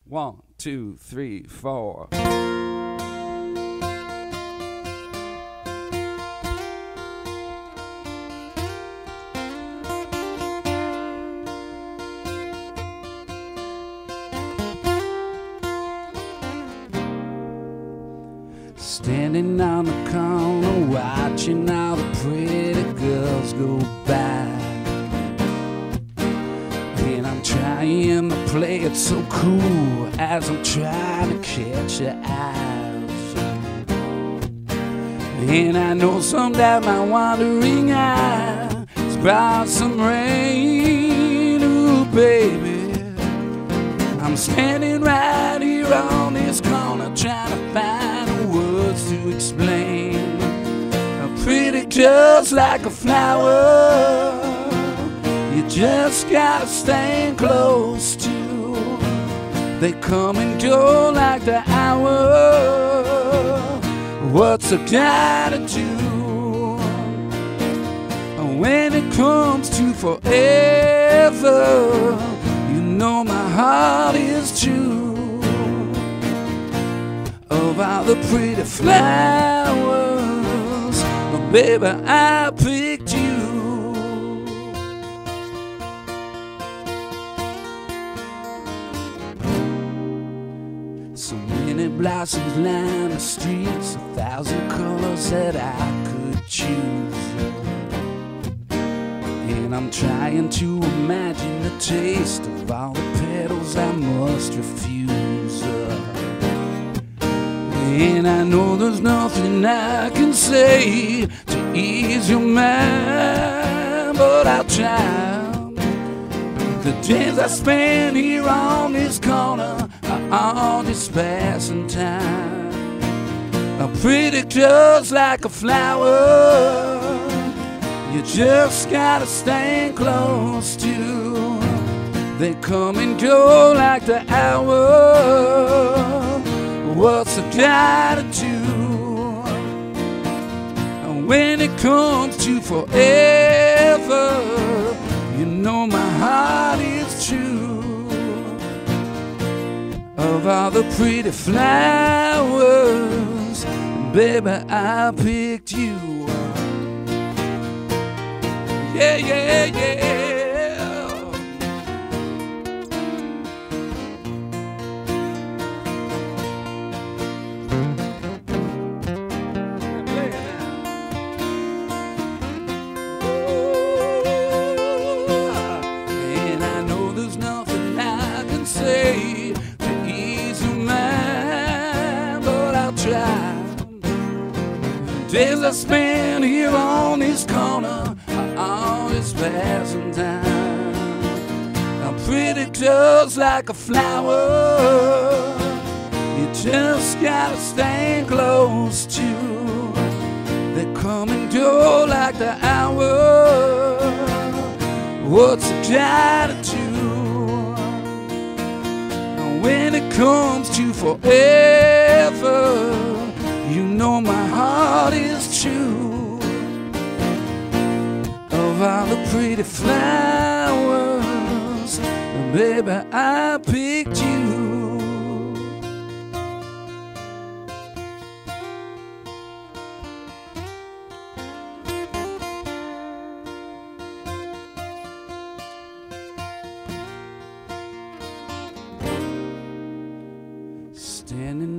1, 2, 3, 4. Standing on the corner, watching all the pretty girls go by, and I'm trying to play it so cool as I'm trying to catch your eyes. And I know someday my wandering eyes brought some rain. Ooh, baby, I'm standing right here on this corner trying to find words to explain. A pretty just like a flower, you just gotta stand close to. They come and go like the hour. What's a guy to do when it comes to forever? You know my heart is true. Of all the pretty flowers, oh, baby, I picked you. So many blossoms line the streets, 1,000 colors that I could choose. And I'm trying to imagine the taste of all the petals I must refuse. And I know there's nothing I can say to ease your mind, but I'll try. The days I spend here on this corner are all just passing time. A pretty just like a flower, you just gotta stand close to. They come and go like the hour. What's a guy to do when it comes to forever? You know my heart is true. Of all the pretty flowers, baby, I picked you. Yeah, yeah, yeah. To ease your mind, but I'll try. Days I spend here on this corner are always passing time. I'm pretty just like a flower, you just gotta stand close to. They come and go like the hour. What's a guy to do when it comes to forever? You know my heart is true. Of all the pretty flowers, baby, I picked you. Standing